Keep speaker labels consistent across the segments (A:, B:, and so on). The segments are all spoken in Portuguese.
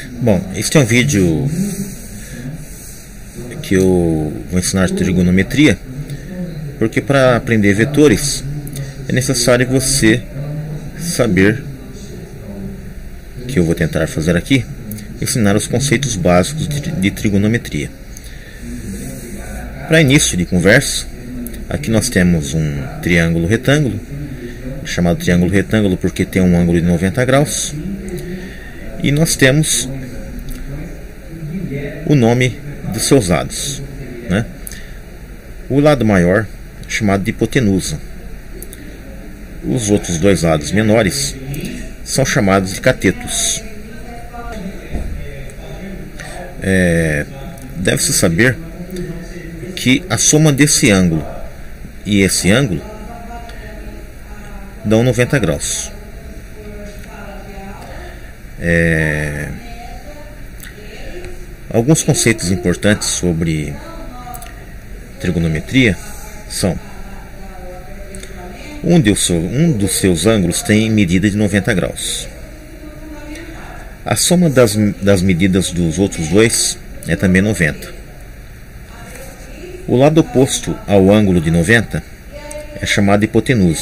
A: Bom, este é um vídeo que eu vou ensinar trigonometria, porque para aprender vetores é necessário você saber, que eu vou tentar fazer aqui, ensinar os conceitos básicos de trigonometria. Para início de conversa, aqui nós temos um triângulo retângulo, chamado triângulo retângulo porque tem um ângulo de 90 graus, e nós temos o nome dos seus lados, né? O lado maior é chamado de hipotenusa. Os outros dois lados menores são chamados de catetos. Deve-se saber que a soma desse ângulo e esse ângulo dão 90 graus. Alguns conceitos importantes sobre trigonometria são: um dos seus ângulos tem medida de 90 graus. A soma das medidas dos outros dois é também 90. O lado oposto ao ângulo de 90 é chamado de hipotenusa.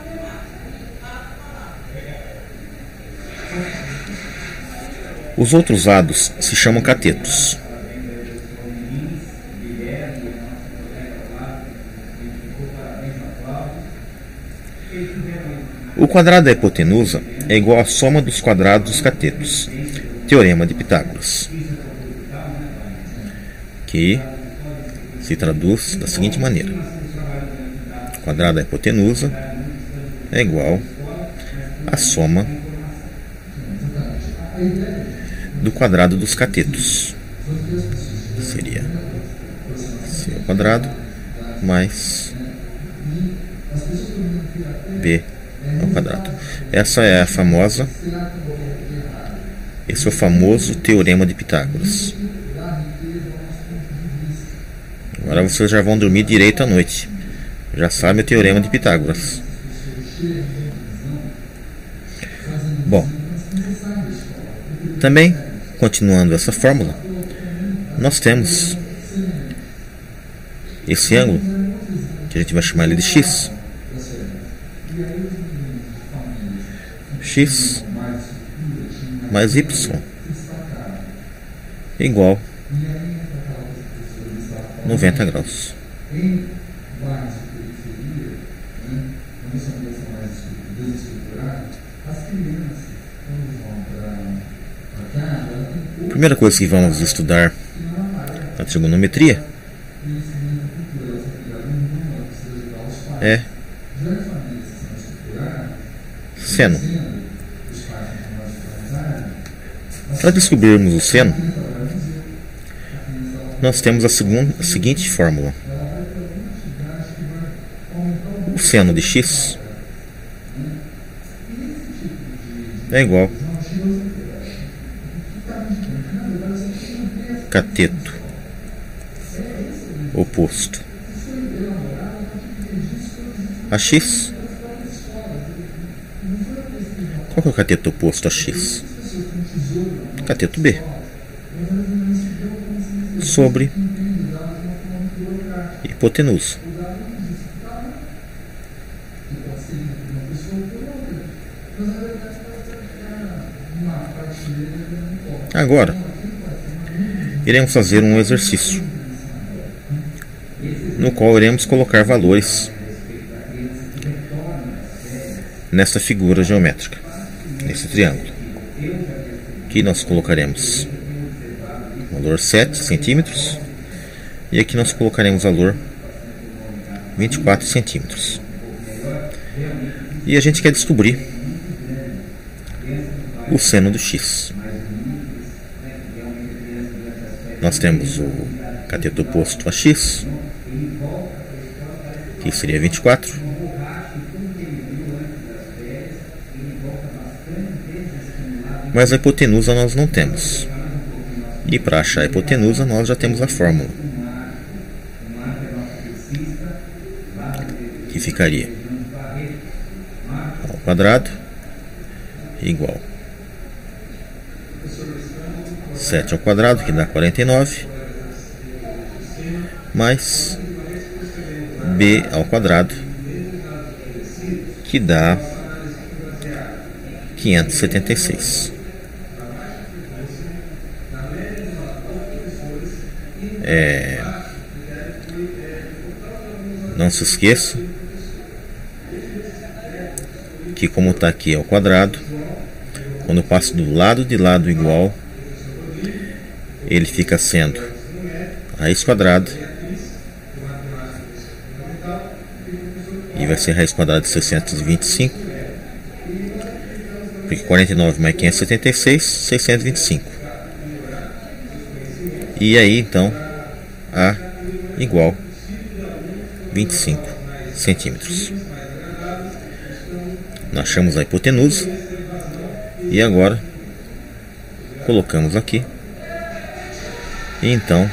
A: Os outros lados se chamam catetos. O quadrado da hipotenusa é igual à soma dos quadrados dos catetos. Teorema de Pitágoras, que se traduz da seguinte maneira: o quadrado da hipotenusa é igual à soma do quadrado dos catetos. Seria C ao quadrado mais B ao quadrado. Esse é o famoso Teorema de Pitágoras. Agora vocês já vão dormir direito à noite. Já sabem o Teorema de Pitágoras. Bom, também, continuando essa fórmula, nós temos esse ângulo, que a gente vai chamar ele de x. X mais y igual 90 graus. A primeira coisa que vamos estudar na trigonometria é seno. Para descobrirmos o seno, nós temos a seguinte fórmula: o seno de x é igual cateto oposto a x. Qual que é o cateto oposto a x? Cateto B sobre hipotenusa. Agora iremos fazer um exercício no qual iremos colocar valores nesta figura geométrica, nesse triângulo. Aqui nós colocaremos o valor 7 centímetros e aqui nós colocaremos o valor 24 centímetros. E a gente quer descobrir o seno do x. Nós temos o cateto oposto a x, que seria 24. Mas a hipotenusa nós não temos. E para achar a hipotenusa nós já temos a fórmula, que ficaria ao quadrado igual 7 ao quadrado, que dá 49, mais b ao quadrado, que dá 576. Não se esqueça que, como está aqui ao quadrado, quando eu passo do lado de lado igual, ele fica sendo raiz quadrada, e vai ser raiz quadrada de 625, porque 49 mais 576, 625. E aí então A igual 25 centímetros. Nós achamos a hipotenusa e agora colocamos aqui, e então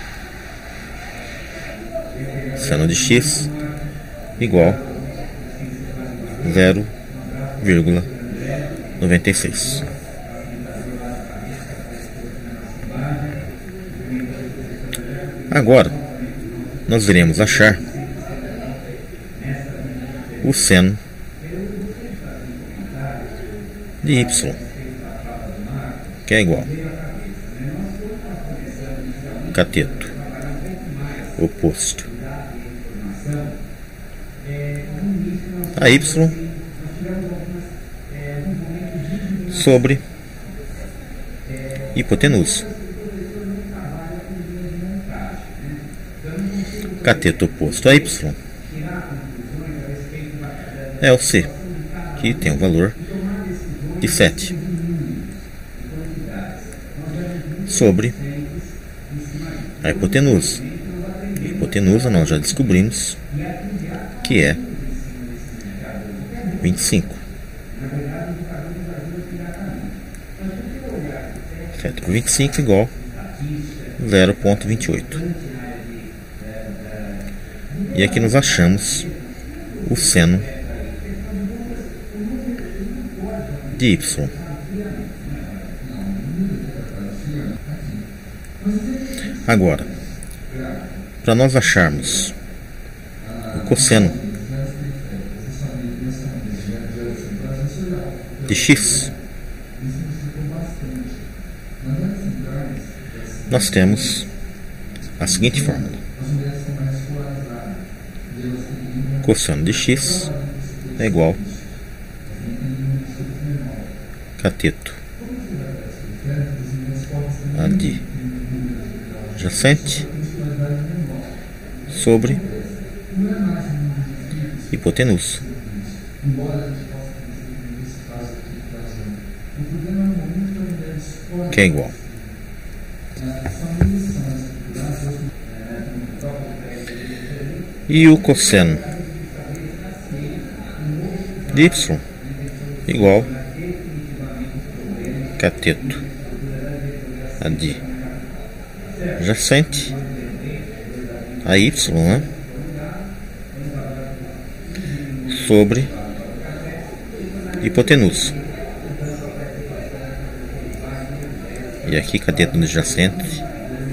A: seno de x igual 0,96. Agora nós iremos achar o seno de y, que é igual cateto oposto a y sobre hipotenusa. Cateto oposto a y é o C, que tem um valor de 7, sobre a hipotenusa. A hipotenusa nós já descobrimos que é 25. 7 por 25 igual 0,28. E aqui nós achamos o seno de y. Agora, para nós acharmos o cosseno de x, nós temos a seguinte fórmula: cosseno de x é igual cateto adjacente sobre hipotenusa. Que é igual e o cosseno de y igual cateto adjacente a y, né, sobre hipotenusa. E aqui cateto adjacente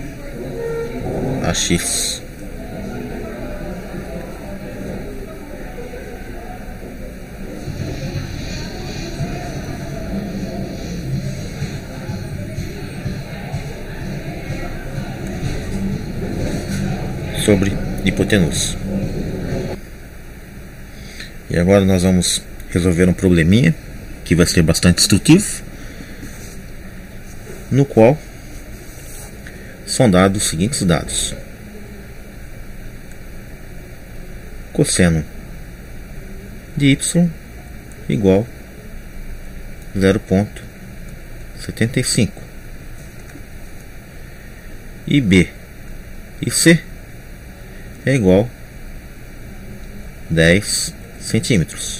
A: a x. Sobre hipotenusa. E agora nós vamos resolver um probleminha que vai ser bastante instrutivo, no qual são dados os seguintes dados: cosseno de y igual 0,75 e b e c é igual 10 centímetros.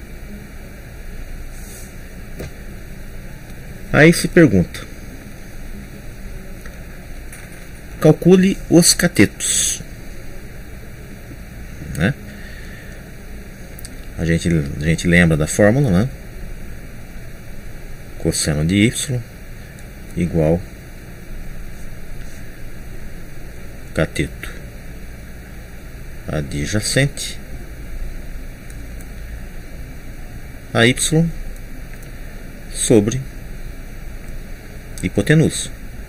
A: Aí se pergunta: calcule os catetos, né? A gente lembra da fórmula, né? Cosseno de y igual cateto adjacente a y sobre hipotenusa.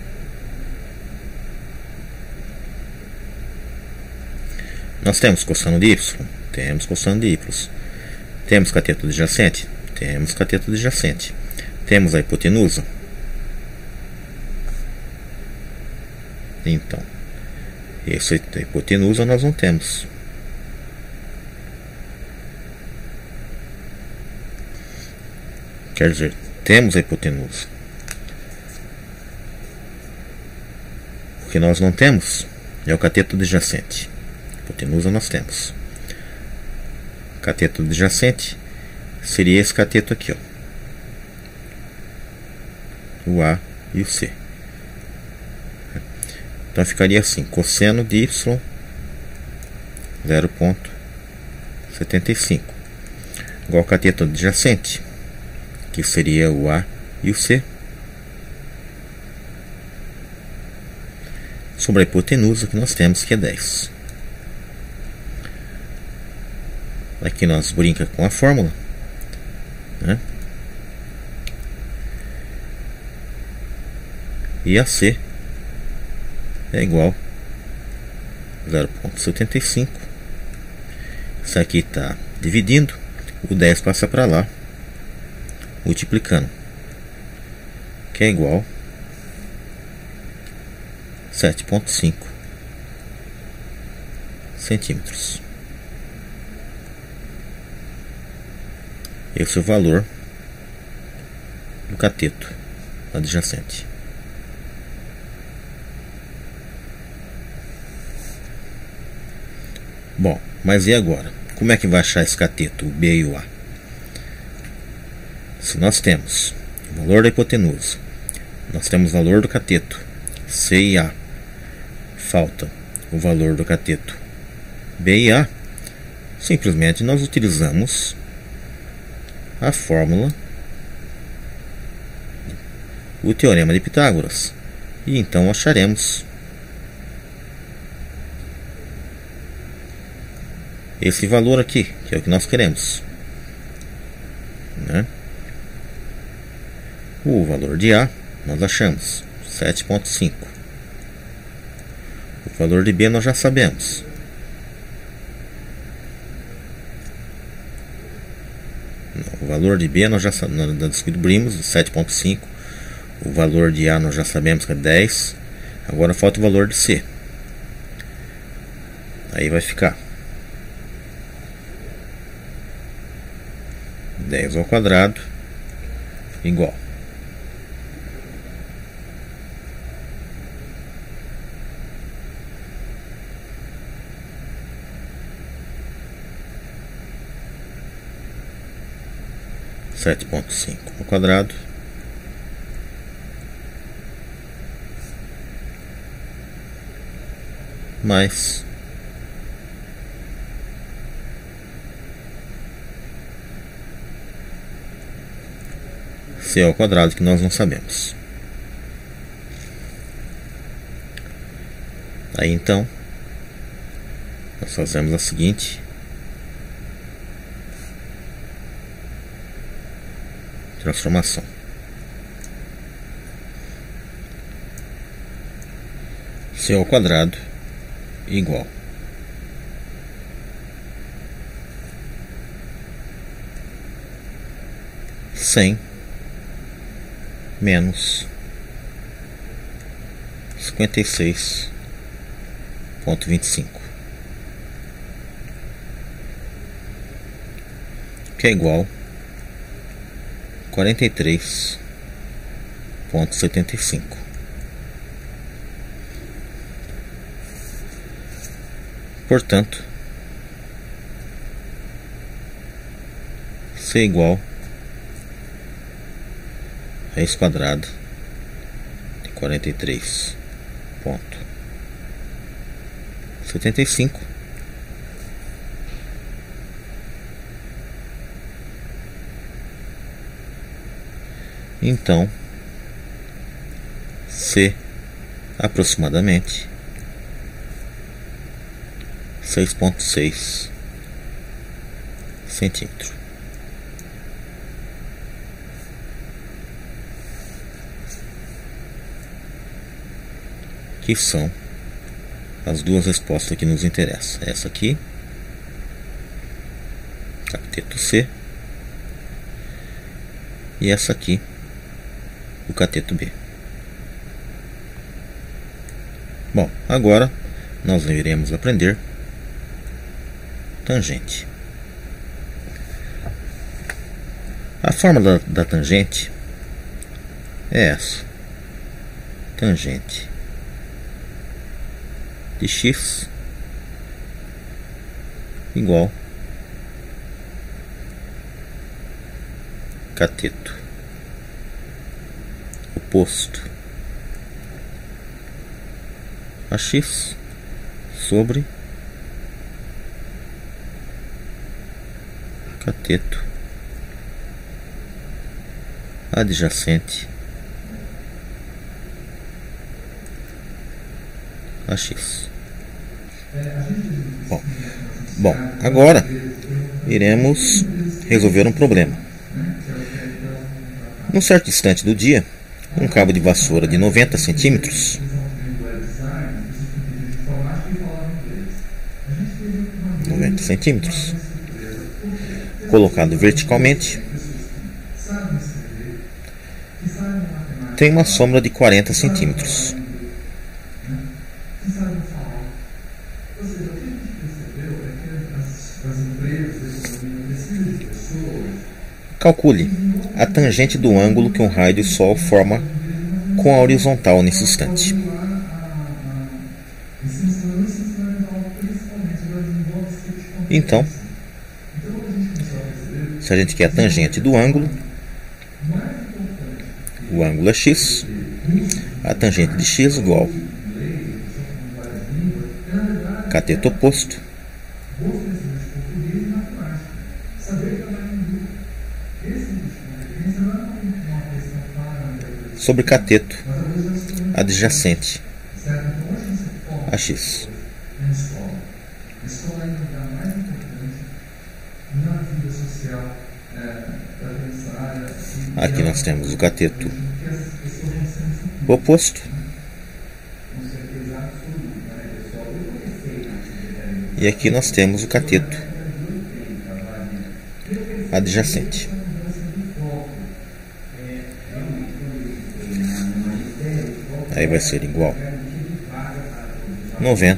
A: Nós temos cosseno de y, temos cosseno de y. Temos cateto adjacente, temos cateto adjacente. Temos a hipotenusa. Então, essa hipotenusa nós não temos. Quer dizer, temos a hipotenusa. O que nós não temos é o cateto adjacente. Hipotenusa nós temos. Cateto adjacente seria esse cateto aqui, ó. O A e o C. Então ficaria assim: cosseno de y 0,75 igual ao cateto adjacente, que seria o A e o C, sobre a hipotenusa que nós temos, que é 10. Aqui nós brinca com a fórmula, né? E a C é igual a 0,75. Isso aqui está dividindo, o 10 passa para lá, multiplicando, que é igual a 7,5 centímetros. Esse é o valor do cateto adjacente. Bom, mas e agora? Como é que vai achar esse cateto, o B e o A? Se nós temos o valor da hipotenusa, nós temos o valor do cateto C e A, falta o valor do cateto B e A, simplesmente nós utilizamos a fórmula, o teorema de Pitágoras, e então acharemos esse valor aqui, que é o que nós queremos, né? O valor de A nós achamos 7,5. O valor de B nós já sabemos. O valor de B nós já descobrimos, 7,5. O valor de A nós já sabemos que é 10. Agora falta o valor de C. Aí vai ficar 10 ao quadrado igual a 7,5 ao quadrado mais C ao quadrado, que nós não sabemos. Aí então nós fazemos a seguinte transformação: C ao quadrado igual a 100 menos 56,25, que é igual a 43,75. Portanto, C igual a raiz quadrada de 43,75 então C aproximadamente 6,6 centímetros. Que são as duas respostas que nos interessam. Essa aqui, cateto C, e essa aqui, o cateto B. Bom, agora nós iremos aprender tangente. A fórmula da tangente é essa: tangente de x igual cateto oposto a x sobre cateto adjacente a x. Bom, agora iremos resolver um problema. Num certo instante do dia, um cabo de vassoura de 90 centímetros colocado verticalmente tem uma sombra de 40 centímetros. Calcule a tangente do ângulo que um raio de sol forma com a horizontal nesse instante. Então, se a gente quer a tangente do ângulo, o ângulo é x, a tangente de x igual cateto oposto sobre cateto adjacente a x. Aqui nós temos o cateto oposto e aqui nós temos o cateto adjacente. Aí vai ser igual 90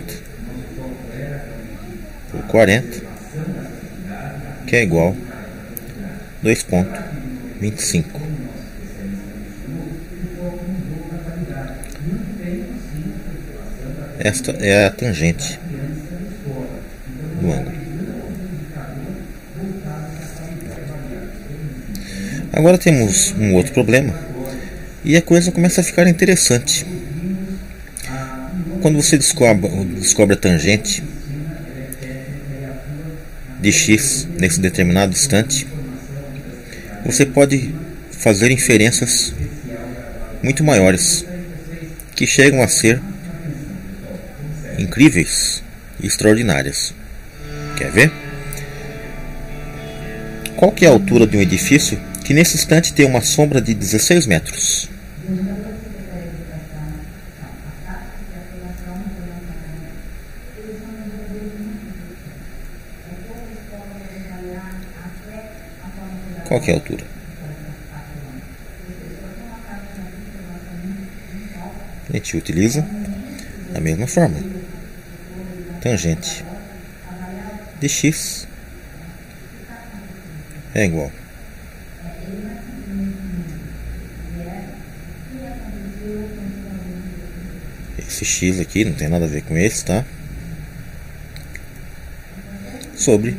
A: por 40, que é igual 2,25. Esta é a tangente do ângulo. Agora temos um outro problema e a coisa começa a ficar interessante. Quando você descobre a tangente de x nesse determinado instante, você pode fazer inferências muito maiores, que chegam a ser incríveis e extraordinárias. Quer ver? Qual que é a altura de um edifício que nesse instante tem uma sombra de 16 metros? Qual que é a altura? A gente utiliza a mesma fórmula. Tangente de x é igual esse x aqui, não tem nada a ver com esse, tá? Sobre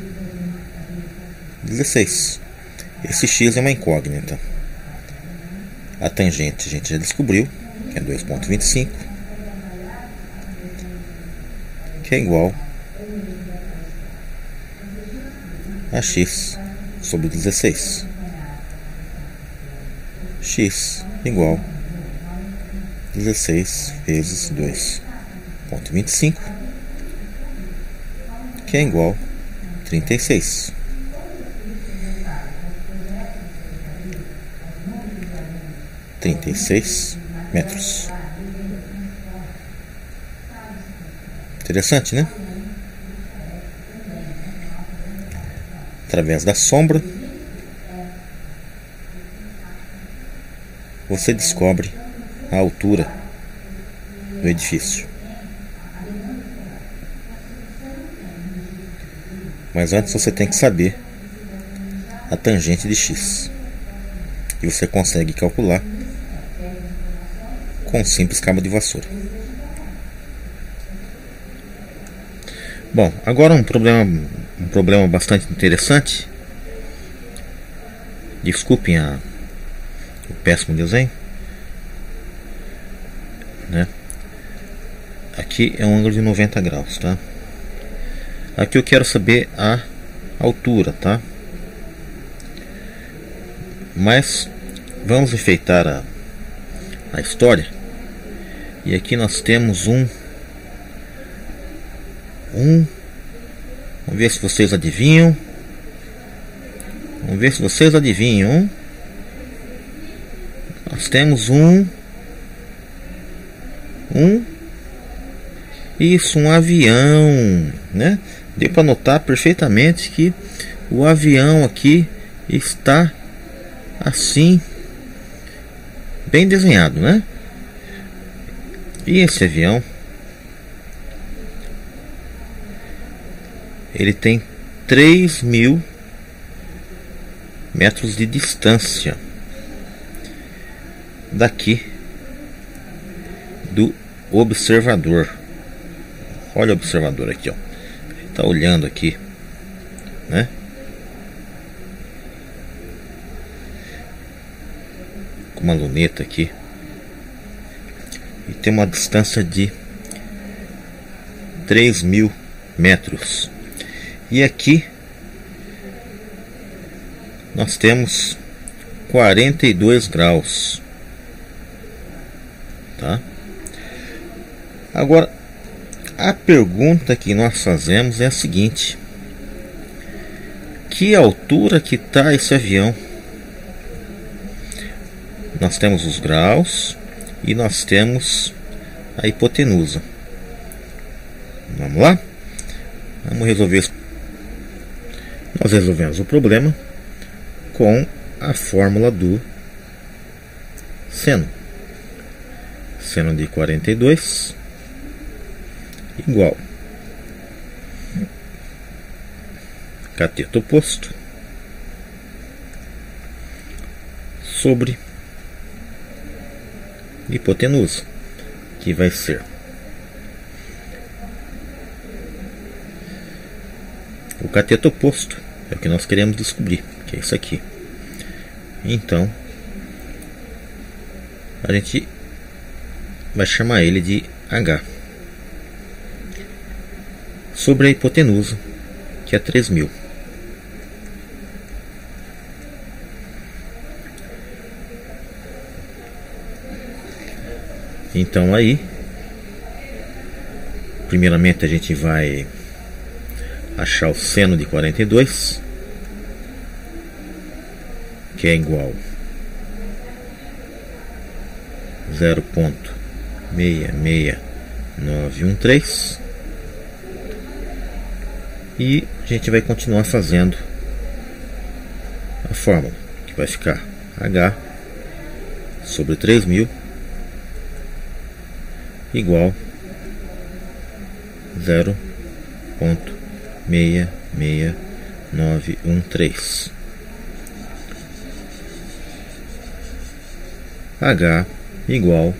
A: 16. Esse x é uma incógnita. A tangente a gente já descobriu, que é 2,25, que é igual a x sobre 16. X igual 16 vezes 2,25, que é igual a 36. metros. Interessante, né? Através da sombra, você descobre a altura do edifício. Mas antes você tem que saber a tangente de x. E você consegue calcular com um simples cabo de vassoura. Bom, agora um problema bastante interessante. Desculpem o péssimo desenho, né? Aqui é um ângulo de 90 graus, tá? Aqui eu quero saber a altura, tá? Mas vamos enfeitar a história. E aqui nós temos vamos ver se vocês adivinham. Nós temos um avião, né? Deu para notar perfeitamente que o avião aqui está assim, bem desenhado, né? E esse avião, ele tem 3.000 metros de distância daqui do observador. Olha o observador aqui, ó. Ele está olhando aqui, né? Com uma luneta aqui. E tem uma distância de 3.000 metros. E aqui nós temos 42 graus, tá? Agora, a pergunta que nós fazemos é a seguinte: que altura que está esse avião? Nós temos os graus e nós temos a hipotenusa. Vamos lá? Vamos resolver isso. Nós resolvemos o problema com a fórmula do seno. Seno de 42 igual cateto oposto sobre hipotenusa, que vai ser o cateto oposto. É o que nós queremos descobrir, que é isso aqui. Então a gente vai chamar ele de H sobre a hipotenusa, que é 3.000. Então aí, primeiramente a gente vai achar o seno de 42, que é igual a 0,66913, e a gente vai continuar fazendo a fórmula, que vai ficar H sobre 3.000 igual 0,66913. H igual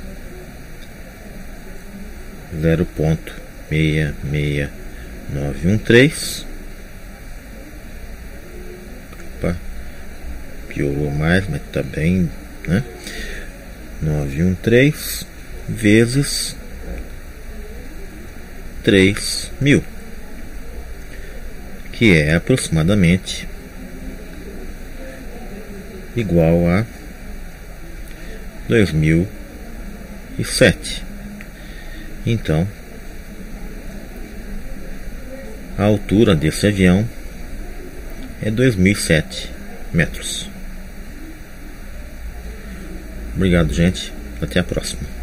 A: 0,66913. Opa, piorou mais, mas tá bem, né? 913 vezes 3.000, que é aproximadamente igual a 2007. Então A altura desse avião é 2007 metros. Obrigado, gente. Até a próxima.